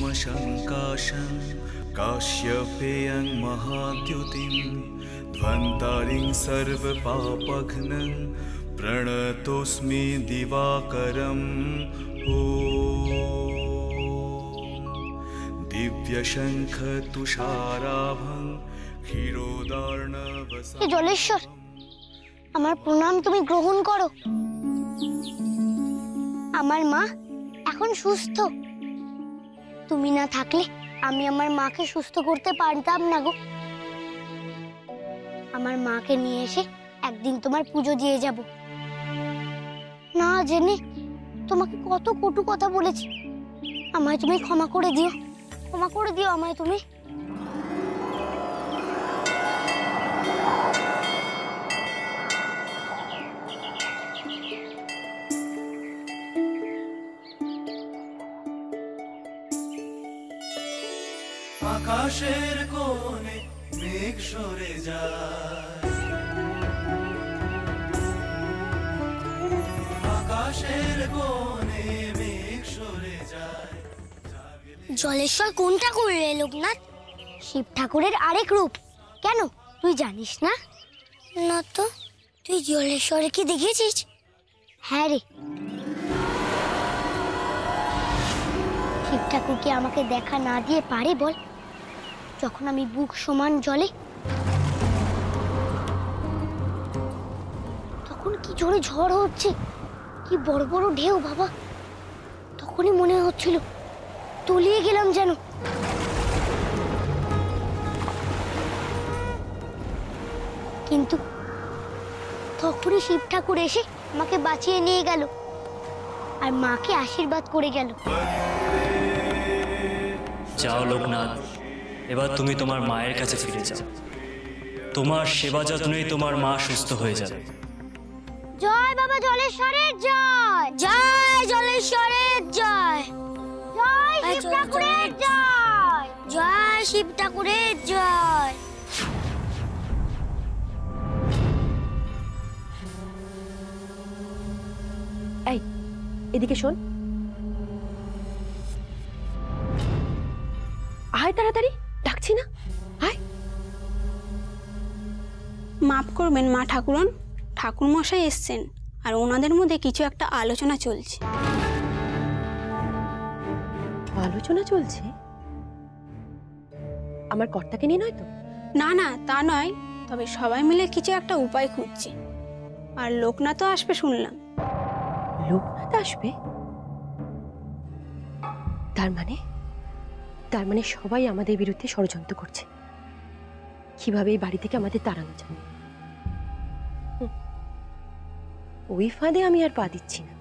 शङ्काशं काश्यपेयं महाद्युतिं ध्वन्तारिं सर्वपापघ्नं प्रणतोऽस्मि दिवाकरम् ॐ दिव्यशङ्खतुषाराभं क्षीरोदार्णवसं হে জলেশ্বর, আমার প্রণাম তুমি গ্রহণ করো। আমার মা এখন সুস্থ। তুমি না থাকলে আমি আমার মাকে সুস্থ করতে পারতাম না গো। আমার মাকে নিয়ে এসে একদিন তোমার পুজো দিয়ে যাব। না জেনে তোমাকে কত কটু কথা বলেছি, আমায় তুমি ক্ষমা করে দিও, ক্ষমা করে দিও আমায় তুমি। আকাশের কোণে মেঘ সরে যায়, আকাশের কোণে মেঘ সরে যায়। জলেশ্বর কোনটা করলে লোকনাথ? শিব ঠাকুরের আরেক রূপ। কেন তুই জানিস না? না তো, তুই জলেশ্বরে কি দেখেছিস? হ্যাঁ রে, শিব ঠাকুর কি আমাকে দেখা না দিয়ে পারে বল? যখন আমি বুক সমান জলে, তখন কি জোরে ঝড় হচ্ছে, কি বড় বড় ঢেউ বাবা। তখনই মনে হচ্ছিল তলিয়ে গেলাম যেন। কিন্তু তখনই শিব ঠাকুর এসে আমাকে বাঁচিয়ে নিয়ে গেল আর মাকে আশীর্বাদ করে গেল। যাও লোকনাথ, এবার তুমি তোমার মায়ের কাছে ফিরে যাও। তোমার সেবা যত্নেই তোমার মা সুস্থ হয়ে যাবে। জয় বাবা জলেশ্বরের জয়, জয় জলেশ্বরের জয়, জয় শিব ঠাকুরের জয়, জয় শিব ঠাকুরের জয়। এই এদিকে শোন, আয় তাড়াতাড়ি, ডাকছি না, আয়। মাফ করবেন মা ঠাকুরন, ঠাকুরমশাই এসছেন আর ওনাদের মধ্যে কিছু একটা আলোচনা চলছে। আলোচনা চলছে? আমার কর্তাকে নিয়ে নয় তো? না না, তা নয়, তবে সবাই মিলে কিছু একটা উপায় খুঁজছে। আর লোকনাথও আসবে শুনলাম। লোকনাথ আসবে? তার মানে সবাই আমাদের বিরুদ্ধে ষড়যন্ত্র করছে, কিভাবে এই বাড়ি থেকে আমাদের তাড়ানো যায়। ওই ফাঁদে আমি আর পা দিচ্ছি না।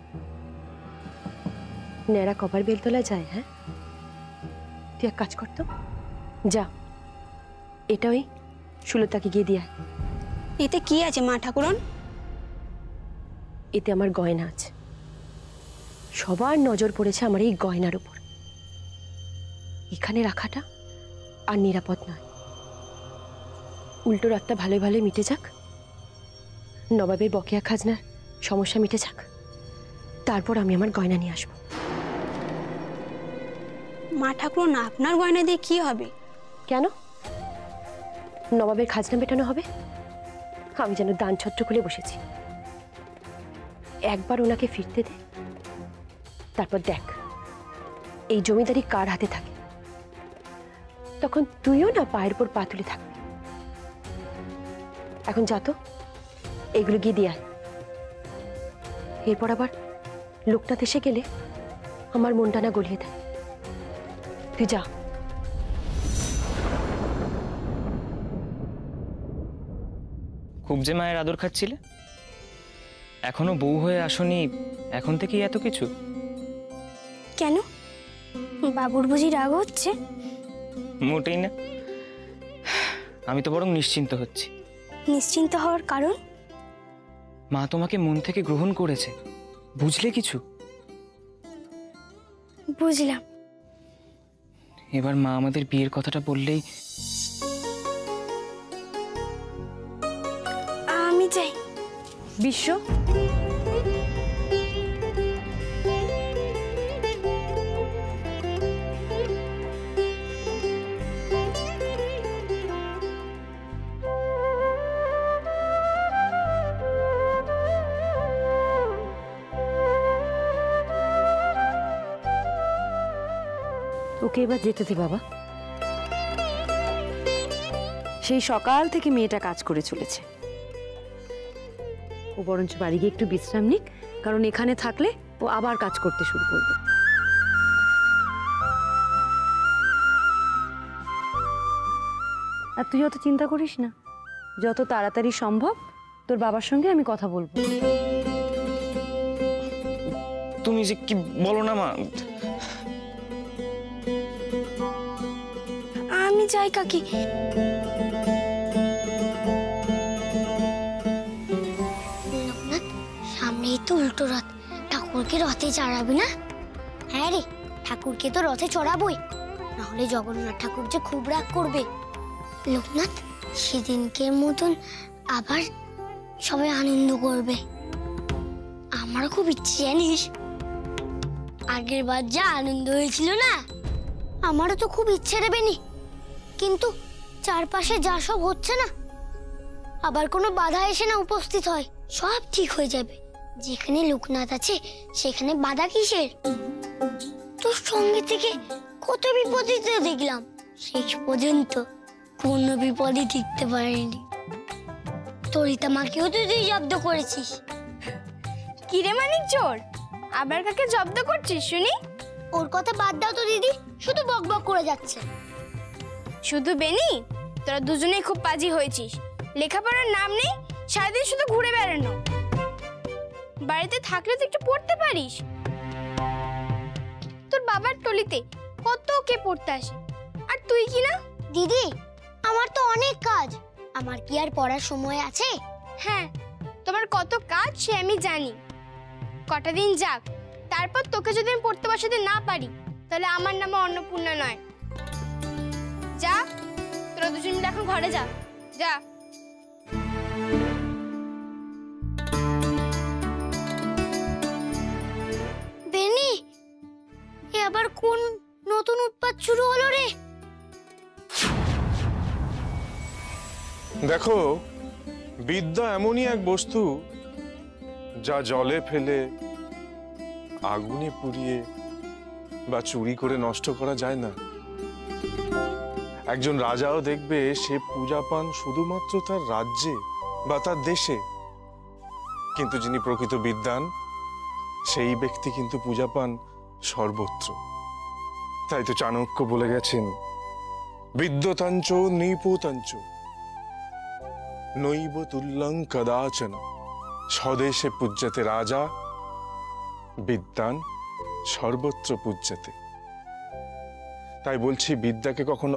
ন্যাড়া কভার বেলতলা যায়। হ্যাঁ, তুই এক কাজ করতো, যা এটা ওই সুলতাকে গিয়ে দিয়ে আয়। এতে কি আছে মা ঠাকুরন? এতে আমার গয়না আছে, সবার নজর পড়েছে আমার এই গয়নার উপর। এখানে রাখাটা আর নিরাপদ নয়। উল্টো রাতটা ভালো ভালো মিটে যাক, নবাবের বকেয়া খাজনার সমস্যা মিটে যাক, তারপর আমি আমার গয়না নিয়ে আসবো। মা ঠাকুরন, আপনার গয়না দিয়ে কি হবে? কেন? নবাবের খাজনা মেটানো হবে। আমি যেন দান ছত্র খুলে বসেছি। একবার ওনাকে ফিরতে দে, তারপর দেখ এই জমিদারি কার হাতে থাকে। তখন তুইও না পায়ের উপর পা তুলে থাকবি। এখন যা তো, এগুলো গিয়ে দিয়ে আয়। এরপর আবার লোকনাথ এসে গেলে আমার মনটা না গলিয়ে দেয়। তুই যা। খুব যে মায়ের আদর খাচ্ছিলে, এখনো বউ হয়ে আসনি, এখন থেকেই এত কিছু? কেন, বাবুর বুঝি রাগ হচ্ছে? মোটেই না, আমি তো বরং নিশ্চিন্ত হচ্ছি। নিশ্চিন্ত হওয়ার কারণ? মা তোমাকে মন থেকে গ্রহণ করেছে, বুঝলে কিছু? বুঝলাম। এবার মা আমাদের বিয়ের কথাটা বললেই আমি চাই। বিশ্ব, ওকে এবার যেতে দে বাবা। সেই সকাল থেকে মেয়েটা কাজ করে চলেছে। ও বরঞ্চ বাড়ি গিয়ে একটু বিশ্রাম নিক, কারণ এখানে থাকলে ও আবার কাজ করতে শুরু করবে। আর তুই অত চিন্তা করিস না, যত তাড়াতাড়ি সম্ভব তোর বাবার সঙ্গে আমি কথা বলবো। তুমি যে কি বলো না মা। আমি যাই কাকি। লোকনাথ, সামনেই তো উল্টো রথ, ঠাকুরকে রথে চড়াবি না? হ্যাঁ রে, ঠাকুরকে তো রথে চড়াবই, নাহলে জগন্নাথ ঠাকুর যে খুব রাগ করবে। লোকনাথ, সেদিনকের মতন আবার সবাই আনন্দ করবে। আমার খুব ইচ্ছে জানিস, আগের বার যা আনন্দ হয়েছিল না, আমারও তো খুব ইচ্ছে রে বেনি। কিন্তু চারপাশে যা সব হচ্ছে না, আবার কোনো বাধা এসে না উপস্থিত হয়, সব ঠিক হয়ে যাবে। যেখানে লোকনাথ আছে সেখানে বাধা কিসের? তোর সঙ্গে থেকে কত বিপদই তো দেখলাম, শেষ পর্যন্ত কোনো বিপদই টিকতে পারেনি। তরিতা মাকেও তো তুই জব্দ করেছিস। কিরে মানিক চোর, আবার কাকে জব্দ করছিস শুনি? ওর কথা বাদ দাও তো দিদি, শুধু বকবক করে যাচ্ছে। শুধু বেনি, তোরা দুজনেই খুব পাজি হয়েছিস। লেখাপড়ার নাম নেই, সারাদিন শুধু ঘুরে বেড়ানো। বাড়িতে থাকলে তো একটু পড়তে পারিস। তোর বাবার টলিতে কত কে পড়তে আসে, আর তুই কি না? দিদি, আমার তো অনেক কাজ, আমার কি আর পড়ার সময় আছে? হ্যাঁ, তোমার কত কাজ সে আমি জানি। কটা দিন যাক, তারপর তোকে যদি আমি পড়তে বসাতে না পারি, তাহলে আমার নামে অন্নপূর্ণা নয়। যা, তোরা দুজন মিলে এখন ঘরে যা। যা। বেনি, এ আবার কোন নতুন উৎপাত শুরু হলো রে? দেখো, বিদ্যা এমনই এক বস্তু যা জলে ফেলে, আগুনে পুড়িয়ে বা চুরি করে নষ্ট করা যায় না। একজন রাজাও দেখবে সে পূজা পান শুধুমাত্র তার রাজ্যে বা তার দেশে, কিন্তু যিনি প্রকৃত বিদ্বান সেই ব্যক্তি কিন্তু পূজা পান সর্বত্র। তাই তো চাণক্য বলে গেছেন, বিদ্যতাঞ্চ নৃপতাঞ্চ নৈব তুল্যং কদাচন স্বদেশে পূজ্যতে রাজা বিদ্বান সর্বত্র পূজ্যতে। তাই বলছি, বিদ্যাকে কখনো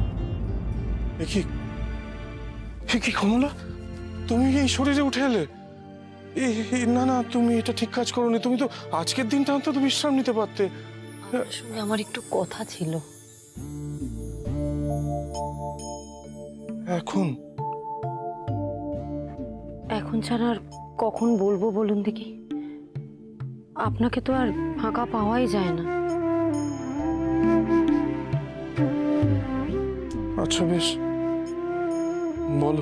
কি কমলা, তুমি এই শরীরে উঠে এলে? না না, তুমি এটা ঠিক কাজ করোনি। তুমি তো আজকের দিনটা অন্তত বিশ্রাম নিতে পারতে। আসলে আমার একটু কথা ছিল। এখন এখন ছাড়া আর কখন বলবো বলুন দেখি? আপনাকে তো আর ফাঁকা পাওয়াই যায় না। আচ্ছা বেশ, বলো।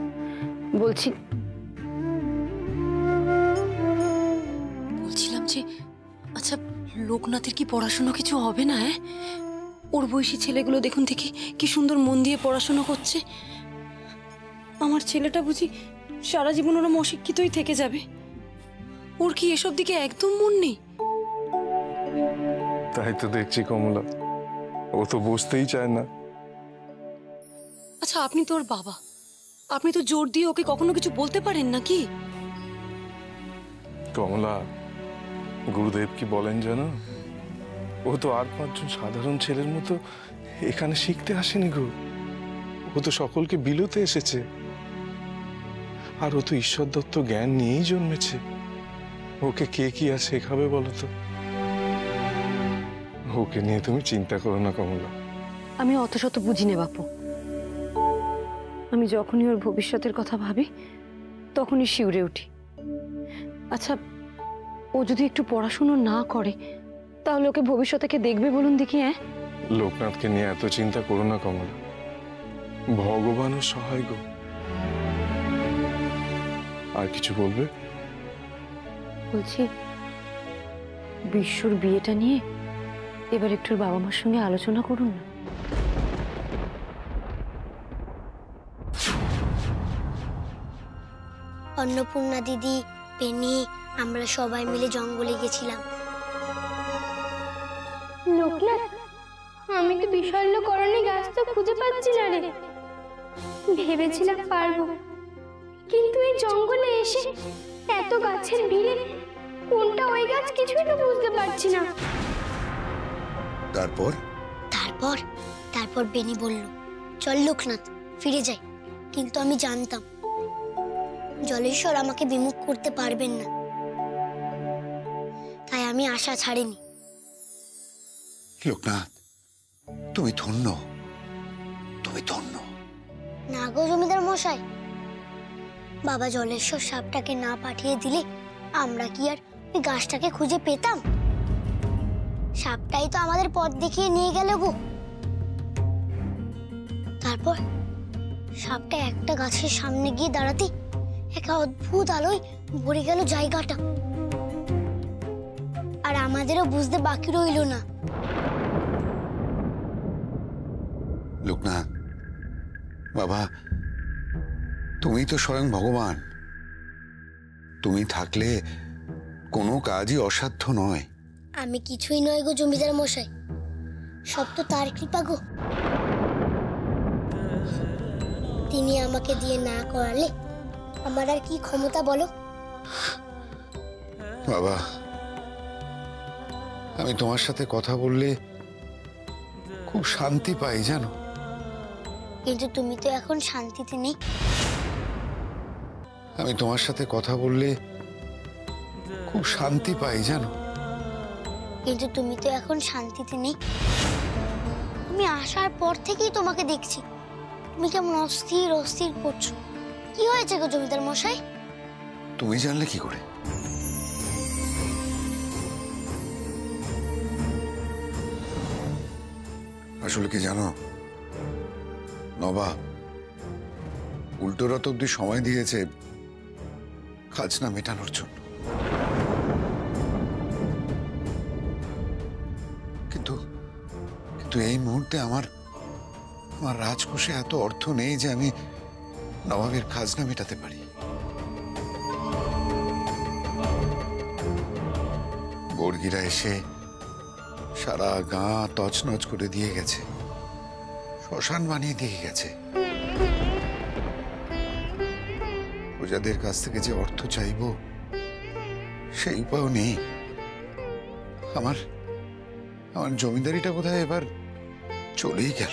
বলছিলাম যে, আচ্ছা লোকনাথের কি পড়াশোনা কিছু হবে না? ওর বয়সী ছেলেগুলো দেখুন দেখি কি সুন্দর মন দিয়ে পড়াশোনা করছে। আমার ছেলেটা বুঝি সারা জীবন ওরম অশিক্ষিতই থেকে যাবে। ওর কি এসব দিকে একদম মন নেই? তাই তো দেখছি কমলা, ও তো বুঝতেই চায় না। আচ্ছা, আপনি তো ওর বাবা, আপনি তো জোর দিয়ে ওকে কখনো কিছু বলতে পারেন নাকি? কমলা, গুরুদেব কি বলেন জানো? ও তো আর পাঁচজন সাধারণ ছেলের মতো এখানে শিখতে আসেনি গো। ও তো সকলকে বিলোতে এসেছে, আর ও তো ঈশ্বর দত্ত জ্ঞান নিয়েই জন্মেছে। ওকে কে কি আর শেখাবে বলো তো? ওকে নিয়ে তুমি চিন্তা করো না কমলা। আমি অত শত বুঝি না বাপু। আমি যখনই ওর ভবিষ্যতের কথা ভাবি তখনই শিউরে উঠি। আচ্ছা, ও যদি একটু পড়াশুনো না করে তাহলে ওকে ভবিষ্যতে কে দেখবে বলুন দেখি? লোকনাথকে নিয়ে এত চিন্তা করো না কমলা, ভগবানের সহায় গো। আর কিছু বলবে? বলছি, বিশ্বর বিয়েটা নিয়ে এবার একটু বাবা মার সঙ্গে আলোচনা করুন না। অন্নপূর্ণা দিদি, পেনি, আমরা সবাই মিলে জঙ্গলে গেছিলাম। লোকনাথ, আমি তো বিশল্যকরণী গাছ তো খুঁজে পাচ্ছি না রে। ভেবেছিলাম পারবো, কিন্তু এই জঙ্গলে এসে এত গাছের ভিড়ে কোনটা ওই গাছ কিছুই তো বুঝতে পারছি না। তারপর তারপর তারপর বেনি বলল, চল লোকনাথ ফিরে যাই। কিন্তু আমি জানতাম জলেশ্বর আমাকে বিমুখ করতে পারবেন না, তাই আমি আশা ছাড়িনি। লোকনাথ, তুমি ধন্য, তুমি ধন্য। না গো জমিদার মশাই, বাবা জলেশ্বর সাপটাকে না পাঠিয়ে দিলে আমরা কি আর ওই গাছটাকে খুঁজে পেতাম? সাপটাই তো আমাদের পথ দেখিয়ে নিয়ে গেল গো। তারপর সাপটা একটা গাছের সামনে গিয়ে দাঁড়াতে এক অদ্ভুত আলোয় ভরে গেল জায়গাটা, আর আমাদেরও বুঝতে বাকি রইল না। লোকনাথ বাবা, তুমি তো স্বয়ং ভগবান। তুমি থাকলে কোনো কাজই অসাধ্য নয়। আমি কিছুই নয় গো জমিদার মশাই, সব তো তার কৃপা গো। তিনি আমাকে দিয়ে না করালে আমার আর কি ক্ষমতা বলো? বাবা, আমি তোমার সাথে কথা বললে খুব শান্তি পাই জানো। কিন্তু তুমি তো এখন শান্তিতে নেই। আমি তোমার সাথে কথা বললে খুব শান্তি পাই জানো। কিন্তু তুমি তো এখন শান্তিতে নেই। আমি আসার পর থেকেই তোমাকে দেখছি, তুমি কেমন অস্থির অস্থির করছো। কি হয়েছে গো জমিদার মশাই? তুমি জানলে কি করে? আসলে কি জানো নবাব, উল্টোরথ অব্দি সময় দিয়েছে খাজনা মেটানোর জন্য। কিন্তু কিন্তু এই মুহূর্তে আমার রাজকোষে এত অর্থ নেই যে আমি নবাবের খাজনা মেটাতে পারি। বর্গিরা এসে সারা গাঁ তছনছ করে দিয়ে গেছে, শ্মশান বানিয়ে দিয়ে গেছে। প্রজাদের কাছ থেকে যে অর্থ চাইব সেই উপায়ও নেই। আমার জমিদারিটা বোধহয় এবার চলেই গেল।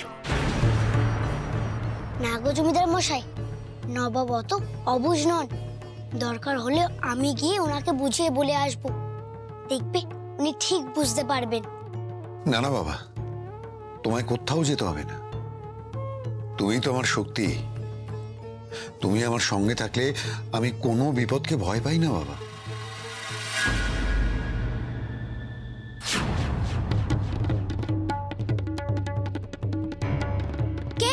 না গো জমিদার মশাই, নবাব অত অবুঝ নন। দরকার হলে আমি গিয়ে ওনাকে বুঝিয়ে বলে আসবো, দেখবে উনি ঠিক বুঝতে পারবেন। না না বাবা, তোমায় কোথাও যেতে হবে না। তুমি তো আমার শক্তি। তুমি আমার সঙ্গে থাকলে আমি কোনো বিপদকে ভয় পাই না বাবা। কে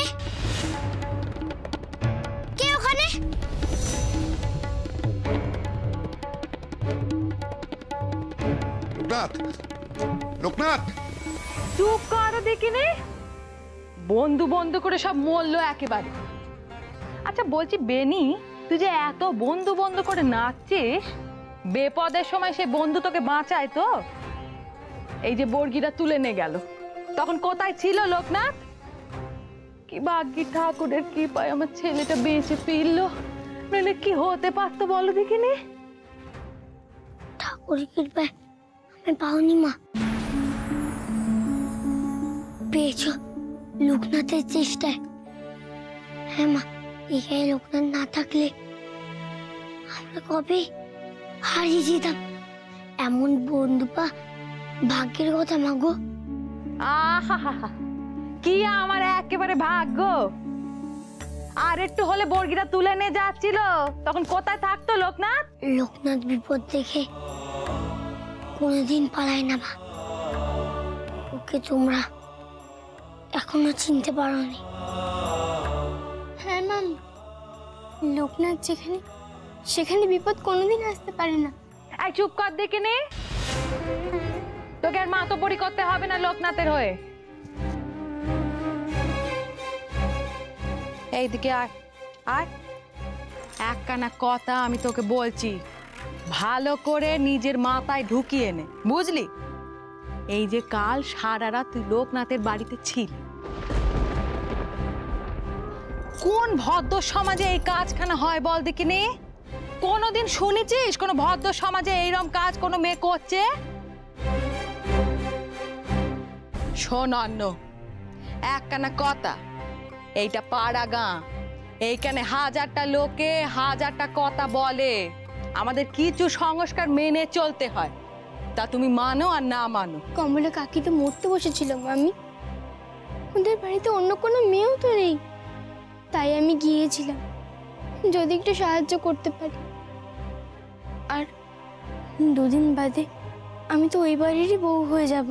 কে ওখানে? লোকনাথ, লোকনাথ, চুপ করো দেখিনি, বন্ধু বন্ধু করে সব মরলো একেবারে। আচ্ছা বলছি বেনি, তুই যে এত বন্ধু বন্ধু করে নাচছিস, বেপদের সময় সে বন্ধু তোকে বাঁচায় তো? এই যে বর্গিরা তুলে নিয়ে গেল, তখন কোথায় ছিল লোকনাথ? কি ভাগ্যি ঠাকুরের কি পায় আমার ছেলেটা বেঁচে ফিরলো, নইলে কি হতে পারতো বলো দেখিনি? ঠাকুরের কৃপায় আমি পাওনি মা, পেয়েছ লোকনাথের চেষ্টায়। হ্যাঁ মা, এখানে লোকনাথ না থাকলে আমরা কবে হারিয়ে যেতাম। এমন বন্ধু পা ভাগ্যের কথা মা গো। আহা কি আমার একেবারে ভাগ্য। আর একটু হলে বর্গিরা তুলে নিয়ে যাচ্ছিল, তখন কোথায় থাকতো লোকনাথ? লোকনাথ বিপদ দেখে কোনোদিন পালায় না মা, ওকে তোমরা এখনো চিনতে পারোনি। হ্যাঁ মামি, লোকনাথ যেখানে সেখানে বিপদ কোনোদিন আসতে পারে না। এই চুপ কর দেখিনি, তোকে আর মাতব্বরি করতে হবে না লোকনাথের হয়ে। এইদিকে আয় আয়, একখানা কথা আমি তোকে বলছি, ভালো করে নিজের মাথায় ঢুকিয়ে নে, বুঝলি? এই যে কাল সারা রাত তুই লোকনাথের বাড়িতে ছিলি, কোন ভদ্র সমাজে এই কাজখানা হয় বল দেখিনি? কোনোদিন শুনেছিস কোনো ভদ্র সমাজে এইরকম কাজ কোনো মেয়ে করছে? শোন অন্য, একখানা কথা, এইটা পাড়া গাঁ, এইখানে হাজারটা লোকে হাজারটা কথা বলে, আমাদের কিছু সংস্কার মেনে চলতে হয়, তা তুমি মানো আর না মানো। কমলা কাকি তো মরতে বসেছিল মামি, ওদের বাড়িতে অন্য কোনো মেয়েও তো নেই, তাই আমি গিয়েছিলাম যদি একটু সাহায্য করতে পারি। আর দুদিন বাদে আমি তো ওই বাড়িরই বউ হয়ে যাব।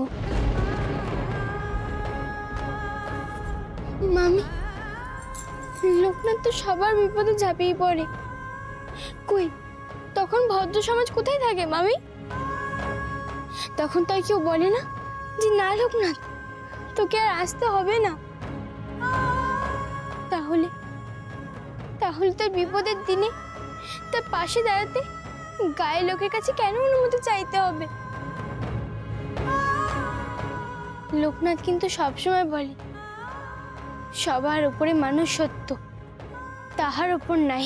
মামি, লোকনাথ তো সবার বিপদে ঝাঁপিয়ে পড়ে, কই তখন ভদ্র সমাজ কোথায় থাকে মামি? তখন তাই কেউ বলে না যে না লোকনাথ তোকে আর আসতে হবে না? তাহলে তাহলে তার বিপদের দিনে তার পাশে দাঁড়াতে গায়ের লোকের কাছে কেন অনুমতি চাইতে হবে? লোকনাথ কিন্তু সবসময় বলে সবার উপরে মানুষ সত্য, তাহার উপর নাই।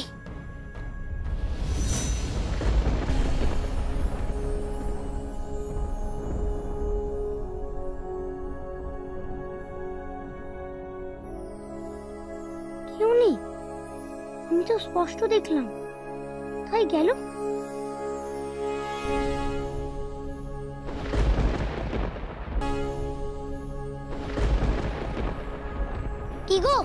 কেউ নেই, আমি তো স্পষ্ট দেখলাম, তাই গেল। কি গো,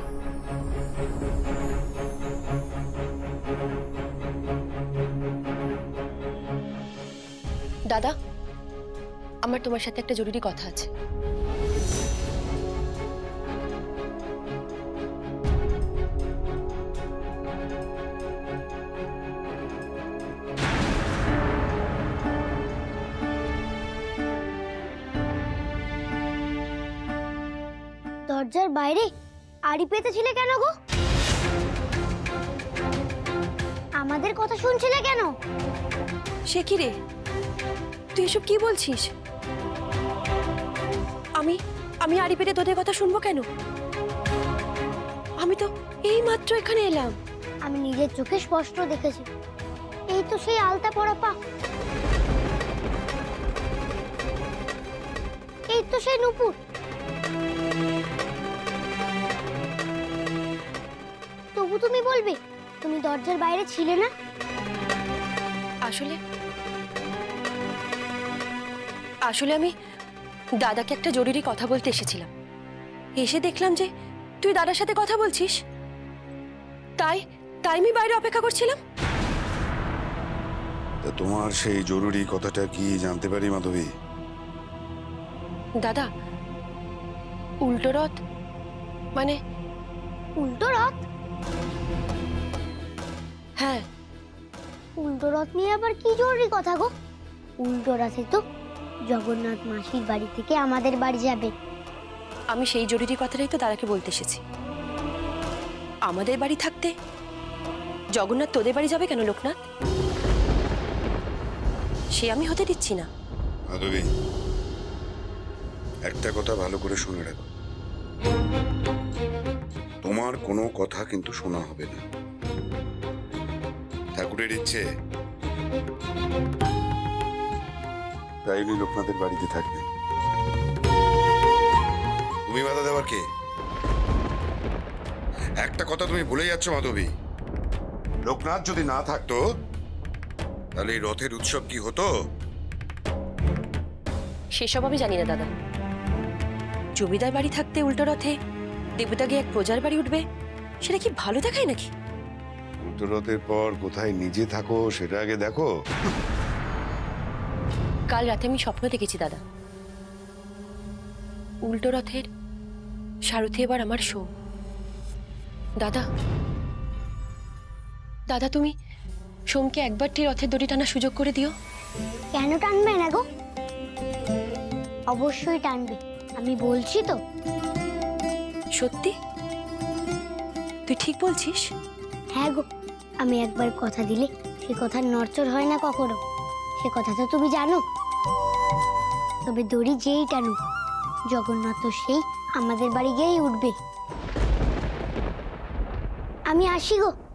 দাদা, আমার তোমার সাথে একটা জরুরি কথা আছে। দরজার বাইরে আড়ি পেতেছিলে কেন গো? আমাদের কথা শুনছিলে কেন? সে কি রে, তুই এসব কি বলছিস? আমি আমি আড়ি পেতে তোদের কথা শুনবো কেন? আমি তো এই মাত্র এখানে এলাম। আমি নিজের চোখে স্পষ্ট দেখেছি, এই তো সেই আলতা পরা পা, এই তো সেই নুপুর। তবু তুমি বলবে তুমি দরজার বাইরে ছিলে না? আসলে আসলে আমি দাদাকে একটা জরুরি কথা বলতে এসেছিলাম, এসে দেখলাম যে তুই দাদার সাথে কথা বলছিস, তাই তাই আমি বাইরে অপেক্ষা করছিলাম। তা তোমার সেই জরুরি কথাটা কি জানতে পারি মাধবী? দাদা, উল্টো রথ মানে? উল্টো রথ? হ্যাঁ। উল্টো রথ নিয়ে আবার কি জরুরি কথা গো? উল্টো রথে তো জগন্নাথ মাসির বাড়ি থেকে আমাদের বাড়ি যাবে। আমি সেই জরুরি কথাটাই তো দাদাকে বলতে এসেছি। আমাদের বাড়ি থাকতে জগন্নাথ তোদের বাড়ি যাবে কেন লোকনাথ? সে আমি হতে দিচ্ছি না। মাধবী, একটা কথা ভালো করে শুনে রাখো, তোমার কোনো কথা কিন্তু শোনা হবে না। ঠাকুরের ইচ্ছে তাই উনি লোকনাথের বাড়িতে থাকবেন। তুমি বাধা দেওয়ার কে? একটা কথা তুমি ভুলে যাচ্ছ মাধবী, লোকনাথ যদি না থাকতো তাহলে এই রথের উৎসব কি হতো? সেসব আমি জানি না দাদা। জমিদার বাড়ি থাকতে উল্টো রথে দেবতা গিয়ে এক প্রজার বাড়ি উঠবে, সেটা কি ভালো দেখায় নাকি? উল্টো রথের পর কোথায় নিজে থাকো সেটা আগে দেখো। কাল রাতে আমি স্বপ্ন দেখেছি দাদা, উল্টো রথের সারথি এবার আমার শো। দাদা দাদা তুমি সোমকে একবারটি রথের দড়ি টানার সুযোগ করে দিও। কেন টানবে না গো? অবশ্যই টানবে, আমি বলছি তো। সত্যি? তুই ঠিক বলছিস? হ্যাঁ গো, আমি একবার কথা দিলে সে কথা নড়চড় হয় না কখনো, সে কথা তো তুমি জানো। তবে দড়ি যেই টানুক, জগন্নাথ তো সেই আমাদের বাড়ি গিয়েই উঠবে। আমি আসি গো।